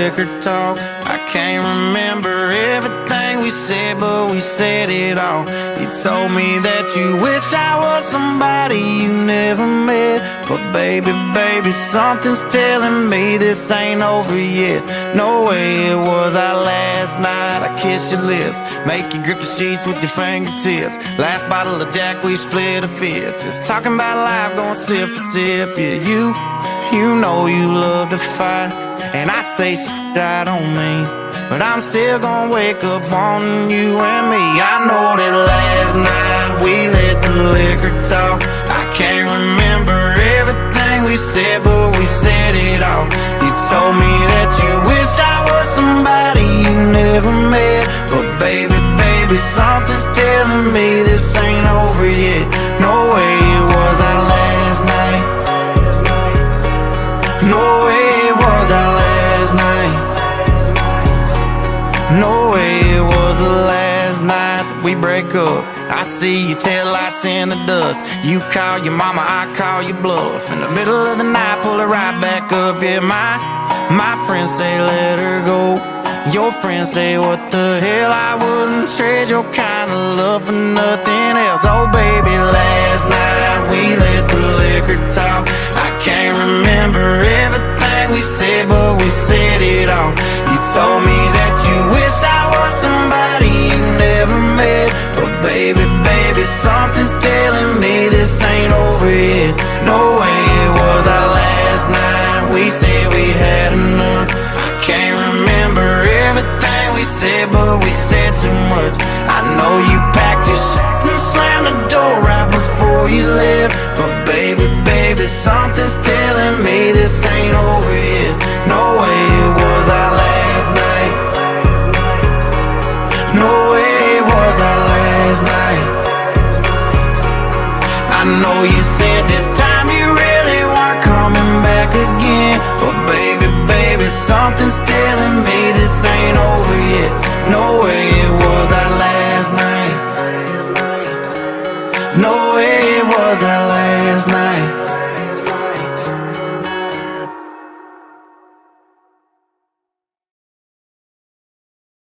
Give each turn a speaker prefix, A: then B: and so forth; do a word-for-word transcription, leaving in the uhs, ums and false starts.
A: liquor talk. I can't remember everything we said, but we said it all. You told me that you wish I was somebody you never met, but baby, baby, something's telling me this ain't over yet. No way it was our last night. I kissed your lips, make you grip the sheets with your fingertips. Last bottle of Jack, we split a fifth. Just talking about life, going sip for sip. Yeah, you, you know you love to fight, and I say shit I don't mean, but I'm still gonna wake up wanting you and me. I know that last night we let the liquor talk. I can't remember everything we said, but we said it all. You told me that you wish I was somebody you never met, but baby, baby, something's telling me this ain't over yet. No way it was our last night. No way it was our last night. No way it was the last night that we break up. I see your taillights in the dust. You call your mama, I call your bluff. In the middle of the night, pull it right back up. Yeah, my, my friends say let her go. Your friends say what the hell, I wouldn't trade your kind of love for nothing else. Oh baby, last night we let the liquor talk. I can't remember everything we said, but we said it all. You told me that you wish I was somebody you never met, but baby, baby, something's telling me this ain't over yet. No way it was our last night. We said we'd had enough. I can't remember everything we said, but we said too much. I know you packed your shit and slammed the door right before you left, but baby, baby, something's telling me this ain't over yet. No way it was our last night. No way it was our last night. I know you said